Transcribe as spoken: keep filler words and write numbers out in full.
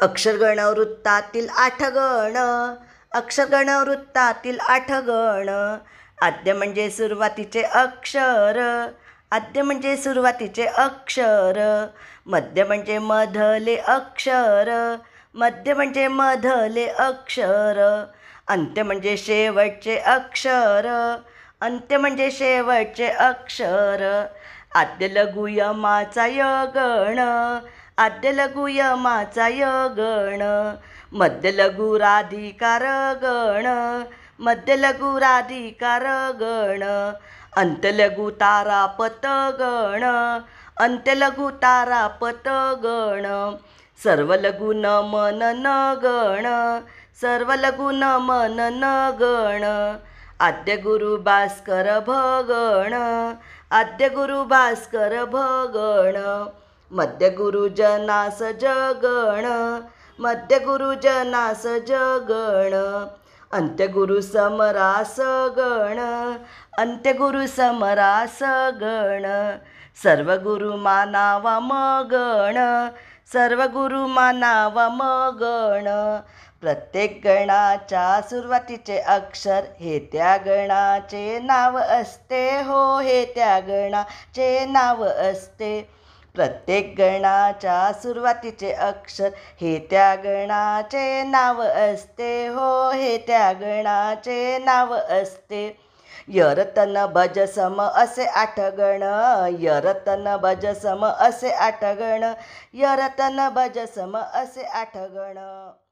अक्षरगण वृत्तातील आठगण, अक्षरगण वृत्तातील आठगण. आद्य म्हणजे सुरुवातीचे अक्षर, आद्य म्हणजे सुरुवातीचे अक्षर. मध्य म्हणजे मधले अक्षर, मध्य म्हणजे मधले अक्षर. अंत्य म्हणजे शेवटचे अक्षर, अंत्य म्हणजे शेवटचे अक्षर. आद्य लघु यमाचा य गण, आद्य लघु यमाचा य गण. मध्य लघु राधिकार गण, मध्य लघु राधिकार गण. अंत्य लघु तारापत गण, अंत्य लघु तारापत गण. सर्व लघु नमन न गण, सर्व लघु नमन न गण. आद्य गुरु भास्कर भगण, आद्य गुरु भास्कर भगण. मध्य गुरु जनास जगण, मध्य गुरु जनास जगण. अंत्य गुरु समरास गण, अंत्य गुरु समरास गण. सर्व गुरु मानावा मगण, सर्व गुरु मानावा मगण. प्रत्येक गणाच्या सुरुवातीचे अक्षर हे त्या गणाचे नाव असते, हो हे त्या गणाचे नाव असते. प्रत्येक गणाच्या सुरुवातीचे अक्षर हे त्या गणाचे नाव असते, हो हे त्या गणाचे नाव असते. यरतन भज सम असे आठ गण, यरतन भज सम असे आठ गण, यरतन भज सम असे आठ गण.